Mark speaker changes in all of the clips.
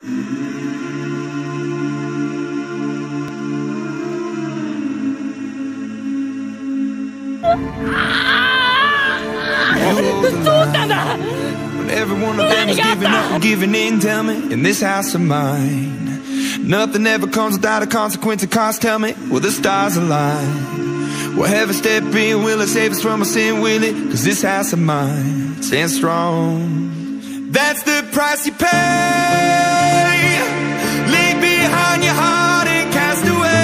Speaker 1: When every one of them is giving up and giving in, tell me, in this house of mine, nothing ever comes without a consequence and cost, tell me, will the stars align? Will heaven step in, will it save us from our sin, will it? Cause this house of mine stands strong. That's the price you pay. Leave behind your heart and cast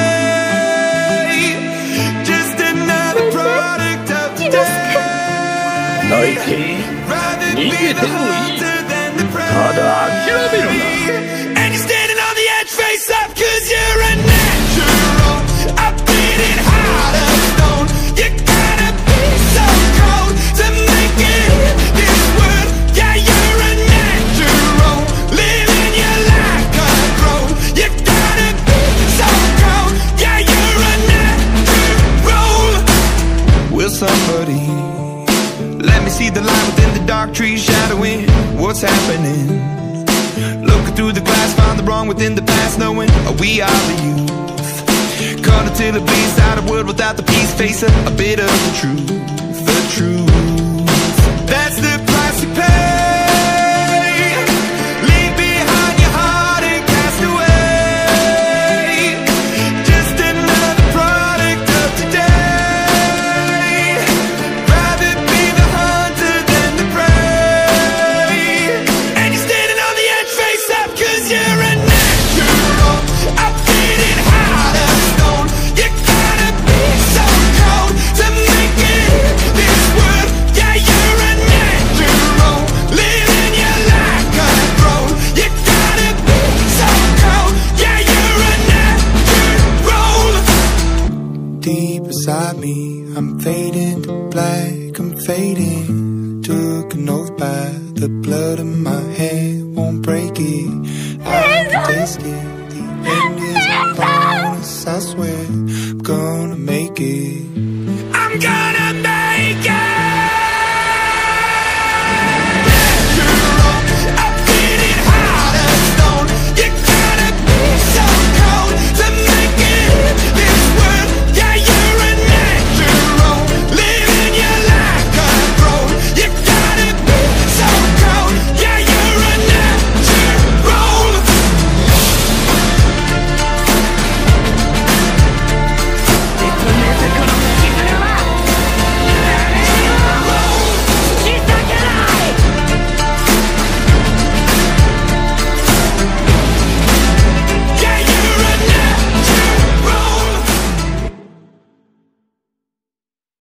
Speaker 1: away. Just another product of today.
Speaker 2: 泣いて逃げてもいい。ただ諦めるな。
Speaker 1: And you're standing on the edge, face up, cause you're a natural. I beat it hard as stone. You gotta be so cold to make it in this world. Yeah, you're a natural, living your life control. You gotta be so cold. Yeah, you're a natural. Will somebody let me see the light within the dark trees shadowing what's happening? Looking through the glass, find the wrong within the past, knowing we are the youth. Caught until it bleeds out of world without the peace, face a bit of the truth, the truth. That's the price you pay. Leave behind your heart and cast away. Just another product of today. Rather be the hunter than the prey. And you're standing on the edge, face up, cause you're a natural. I beat it hard as stone. You gotta be so cold to make it in this world. Yeah, you're a natural, living your life control. You gotta be so cold. Yeah, you're a natural. Deep inside me, I'm fading to black, I'm fading. Took an oath by the blood in my hand, won't break it. I can taste it, the end is a bonus, I swear I'm gonna make it.